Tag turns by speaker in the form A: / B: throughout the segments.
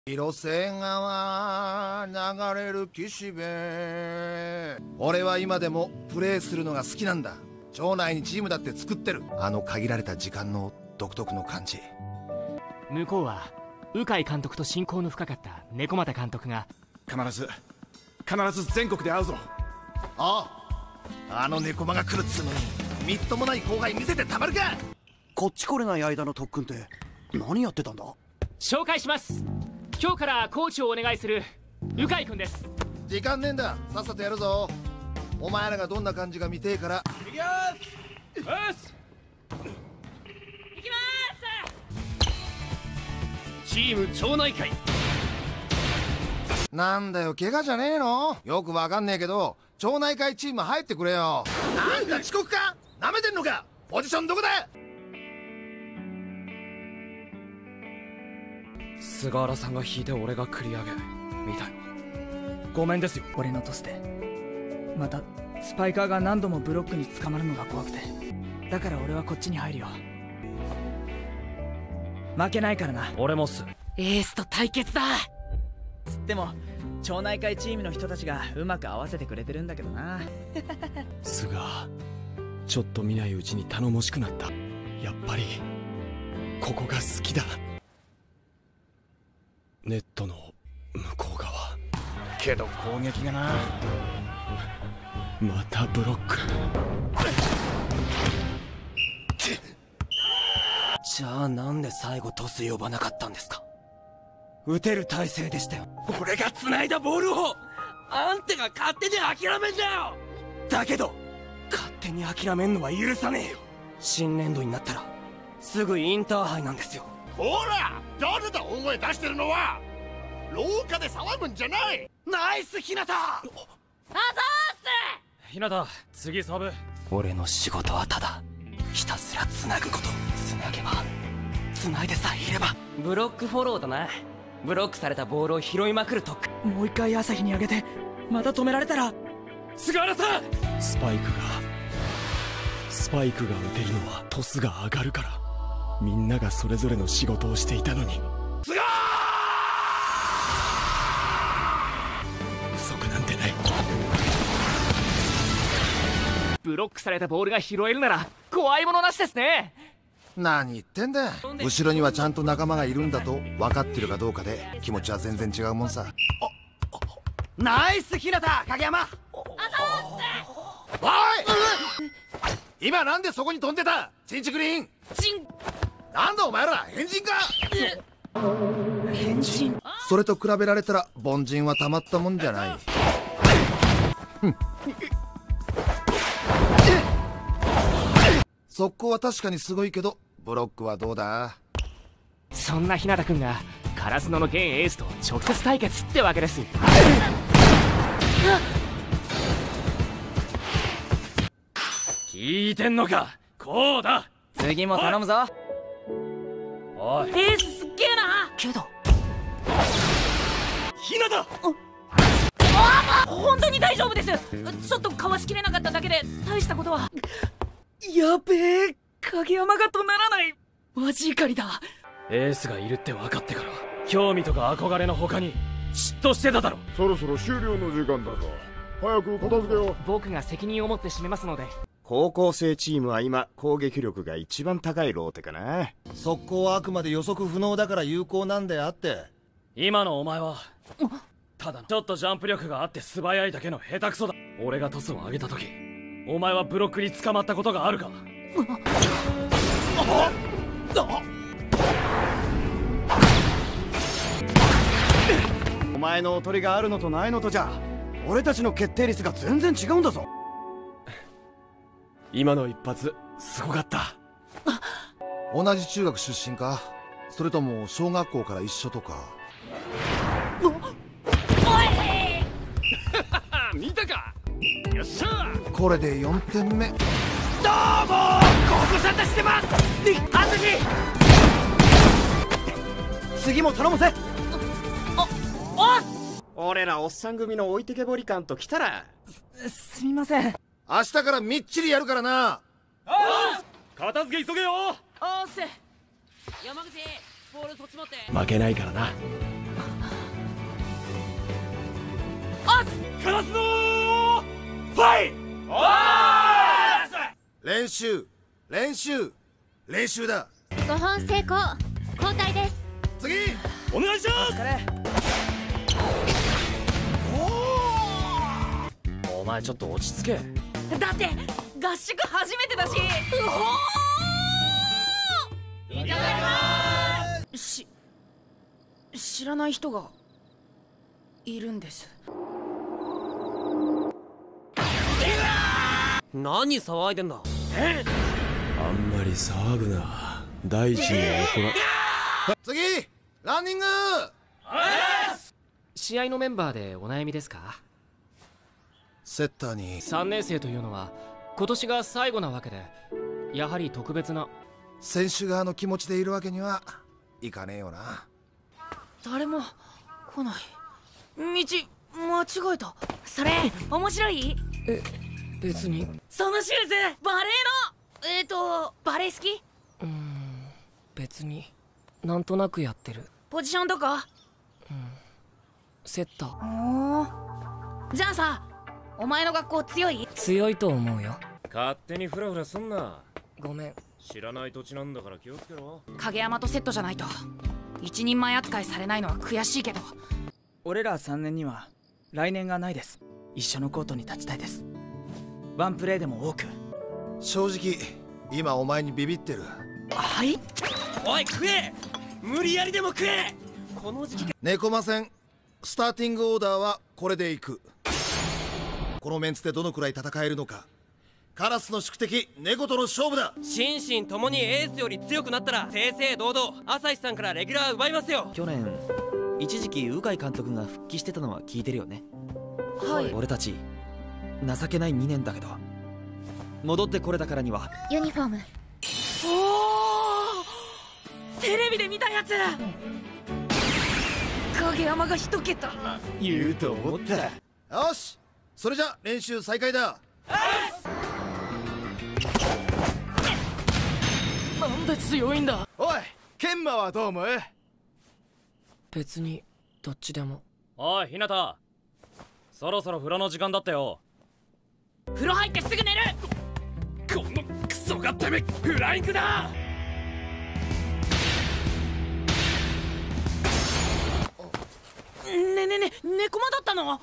A: 広瀬川流れる岸辺。俺は今でもプレーするのが好きなんだ。町内にチームだって作ってる。あの限られた時間の独特の感じ。
B: 向こうは鵜飼監督と親交の深かった猫又監督が
C: 必ず全国で会うぞ。
A: あの猫間が来るっつうのにみっともない後輩見せてたまるか。
D: こっち来れない間の特訓って何やってたんだ。
B: 紹介します。今日からコーチをお願いする鵜飼君です。
A: 時間ねえんだ、さっさとやるぞ。お前らがどんな感じが見てえから。
B: いきますチーム町内会。
A: なんだよ、怪我じゃねえの。よくわかんねえけど町内会チーム入ってくれよ。なんだ遅刻か、なめてんのか。ポジションどこだ。
E: 菅原さんが引いて俺が繰り上げみたいな。ごめんですよ。
F: 俺のトスでまたスパイカーが何度もブロックに捕まるのが怖くて、だから俺はこっちに入るよ。負けないからな。
E: 俺もっす。
F: エースと対決だ。つっても町内会チームの人たちがうまく合わせてくれてるんだけどな。
E: 菅、ちょっと見ないうちに頼もしくなった。やっぱりここが好きだ。ネットの向こう側
C: けど攻撃がな。
E: またブロック。
D: じゃあなんで最後トス呼ばなかったんですか。打てる体勢でしたよ。
E: 俺が繋いだボールをあんたが勝手に諦めんだよ。
D: だけど勝手に諦めんのは許さねえよ。新年度になったらすぐインターハイなんですよ。
A: ほら、誰だ大声出してるのは。廊下で騒ぐんじゃない。
D: ナイス日向。
E: 日向、次サブ。
D: 俺の仕事はただひたすら繋ぐこと。繋げば繋いでさえいれば。
G: ブロックフォローだな。ブロックされたボールを拾いまくる特訓。
F: もう一回朝日に上げてまた止められたら。
E: 菅原さん、スパイクが打てるのはトスが上がるから。みんながそれぞれの仕事をしていたのに。
A: 菅
E: 不足なんてない。
B: ブロックされたボールが拾えるなら怖いものなしですね。
A: 何言ってんだ。後ろにはちゃんと仲間がいるんだと分かってるかどうかで気持ちは全然違うもんさ。
D: ナイス日向影山。
A: おい、今なんでそこに飛んでた。チンチクリンなんだお前ら、変人か。
F: 変人。
A: それと比べられたら凡人はたまったもんじゃない。速攻は確かにすごいけどブロックはどうだ。
B: そんな日向君が烏野の現エースと直接対決ってわけです。
E: 聞いてんのか。こうだ。
F: 次も頼むぞ。
E: おい、
F: エースすっげえな。けど
E: 日向。
F: 本当に大丈夫です。ちょっとかわしきれなかっただけで大したことは。やべえ、影山がとならない。マジ怒りだ。
E: エースがいるって分かってから興味とか憧れの他に嫉妬してただろ。
C: そろそろ終了の時間だぞ。早く片付けよう。
B: 僕が責任を持って締めますので。
H: 高校生チームは今攻撃力が一番高いローテかな。
A: 速攻はあくまで予測不能だから有効なんであって。
E: 今のお前はただのちょっとジャンプ力があって素早いだけの下手くそだ。俺がトスを上げた時お前はブロックに捕まったことがあるか。
D: お前のおとりがあるのとないのとじゃ俺たちの決定率が全然違うんだぞ。
E: 今の一発すごかった。
A: 同じ中学出身か、それとも小学校から一緒とか。
E: 見たか。よっしゃ。
A: これで4点目。
D: どうもご無沙汰してます。朝日次も頼むぜ。
H: 俺らおっさん組の置いてけぼり感と来たら。
F: すみません。
A: 明日からみっちりやるからな。
E: 片付け急げよ。
G: おーっす。山口ボールそっち持って。
E: 負けないからな。 カラスのファイ。
A: 練習練習練習だ。
I: 5本成功。交代です。
A: 次
E: お願いします。お前ちょっと落ち着け。
F: だって合宿初めてだし。いただきます。知らない人がいるんです。
D: 何騒いでんだ。
J: あんまり騒ぐな。大臣が怒ら。
A: 次ランニング。
B: 試合のメンバーでお悩みですか？
A: セッターに
B: 3年生というのは今年が最後なわけで、やはり特別な
A: 選手側の気持ちでいるわけにはいかねえよな。
F: 誰も来ない。道間違えた。それ面白い？
B: 別に。
F: そのシューズバレーのバレー好き？
B: 別に。なんとなくやってる。
F: ポジションどこ？
B: セッター。
F: おー。じゃあさ、お前の学校強い？
B: 強いと思うよ。
E: 勝手にフラフラすんな。
B: ごめん。
E: 知らない土地なんだから気をつけろ。
F: 影山とセットじゃないと一人前扱いされないのは悔しいけど。
K: 俺ら3年には来年がないです。一緒のコートに立ちたいです。ワンプレーでも多く。
A: 正直今お前にビビってる。
F: はい。
D: おい食え。無理やりでも食え。この時期。
A: 猫魔戦スターティングオーダーはこれでいく。このメンツでどのくらい戦えるのか。カラスの宿敵猫との勝負だ。
G: 心身ともにエースより強くなったら正々堂々朝日さんからレギュラー奪いますよ。
K: 去年一時期鵜飼監督が復帰してたのは聞いてるよね。
F: はい。
K: 俺たち情けない2年だけど戻ってこれたからには。
I: ユニフォーム。
F: おー、テレビで見たやつ。影山が1桁。
J: 言うと思った。
A: よし、それじゃ練習再開だ。
F: なんで強いんだ。
J: おい研磨はどう思う？
B: 別にどっちでも。
E: おい日向、そろそろ風呂の時間だったよ。
F: 風呂入ってすぐ寝る。
E: このクソがてめフライングだ。
F: 猫間だったの？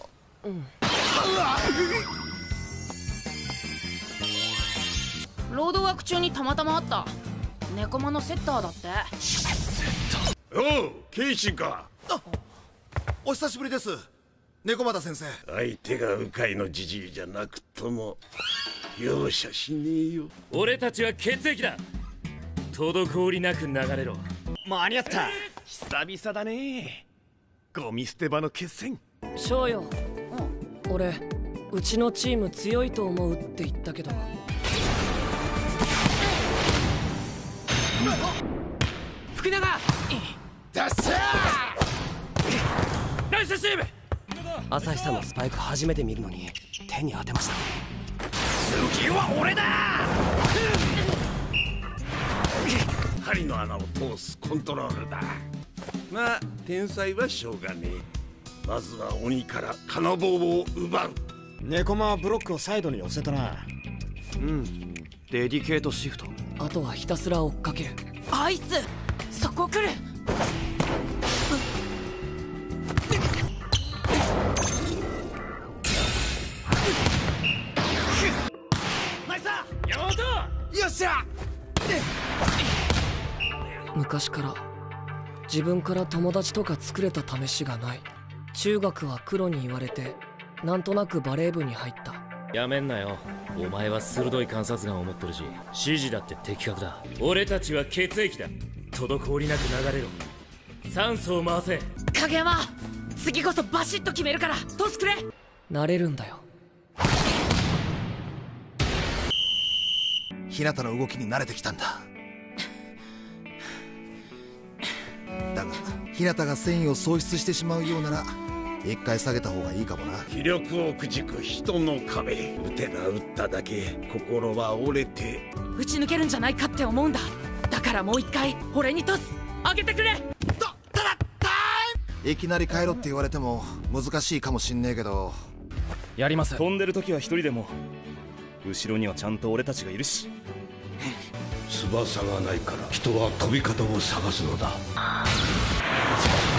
F: ロードワーク中にたまたま会った猫間のセッターだって。
C: おうケイシンか。
A: お久しぶりです、猫又先生。
C: 相手が鵜飼のじじいじゃなくとも容赦しねえよ。
E: 俺たちは血液だ。滞りなく流れろ。
J: 間に合った。久々だね。ゴミ捨て場の決戦。
B: 翔よ、俺うちのチーム強いと思うって言ったけど。
D: 福永。
J: ダッシャ
E: ナイスチーム。
D: 朝日さんのスパイク初めて見るのに手に当てました。
E: 次は俺だ。
C: 針の穴を通すコントロールだ。まあ天才はしょうがねえ。まずは鬼から金棒を奪う。
H: 猫間はブロックをサイドに寄せたな。
K: デディケートシフト。
B: あとはひたすら追っかける。
F: あいつそこ来る。
J: よっしゃ。
B: 昔から自分から友達とか作れた試しがない。中学は黒に言われてなんとなくバレー部に入った。
E: やめんなよ。お前は鋭い観察眼を持ってるし指示だって的確だ。俺たちは血液だ。滞りなく流れろ。酸素を回せ。
F: 影山、次こそバシッと決めるからトスくれ。
B: 慣れるんだよ。
A: 日向の動きに慣れてきたんだ。だが日向が戦意を喪失してしまうようなら一回下げた方がいいかもな。
C: 気力をくじく人の壁。打てば打っただけ心は折れて
F: 打ち抜けるんじゃないかって思うんだ。だからもう一回俺にトス上げてくれ。
A: いきなり帰ろって言われても難しいかもしんねえけど、
D: やります。
L: 飛んでる時は一人でも後ろにはちゃんと俺たちがいるし。
C: 翼がないから人は飛び方を探すのだ。